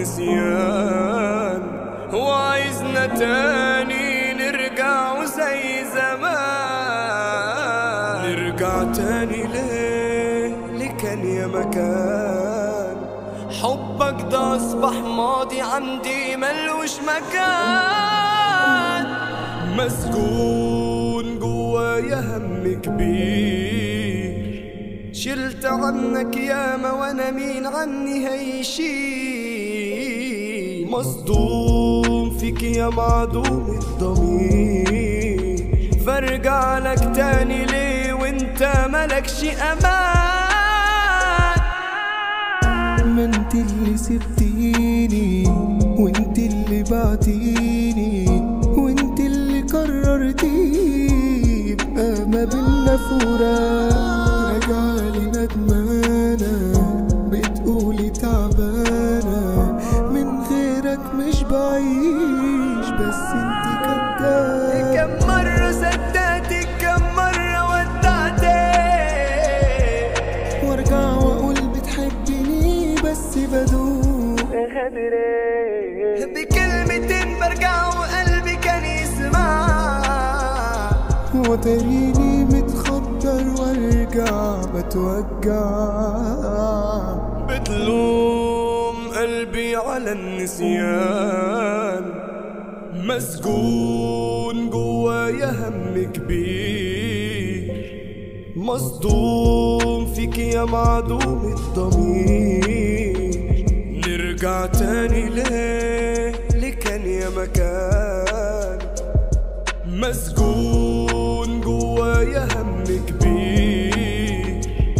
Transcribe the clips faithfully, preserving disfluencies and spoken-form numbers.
النسيان، وعايزنا تاني نرجع زي زمان. نرجع تاني ليه اللي كان يا مكان، حبك ده أصبح ماضي عندي ملوش مكان. مسجون جوايا هم كبير، شلت عنك ياما وانا مين عني هيشيل. مصدوم فيك يا معدوم الضمير، فارجع لك تاني ليه وانت ملكش امان. ما انت اللي سبتيني وانت اللي بعتيني وانت اللي قررتي يبقى ما بينا فراق. راجعالي ندمانة بتقولي تعبانة، من غيرك مش بعيش بس انت كدابة. كم مرة صدقتك كم مرة ودعتك، وارجع واقول بتحبني بس بدوق بكلمتين برجع وقلبي كان يسمع. وتريني متخدر وارجع بتوجع. بتلوم قلبي على النسيان، مسجون جوايا هم كبير. مصدوم فيك يا معدوم الضمير، نرجع تاني ليه اللي كان يا مكان. مسجون جوايا هم كبير،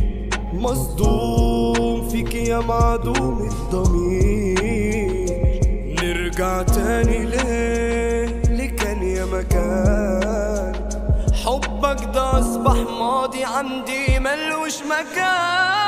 مصدوم فيك يا معدوم الضمير. نرجع تاني ليه اللي كان يا مكان، حبك ده أصبح ماضي عندي ملوش مكان.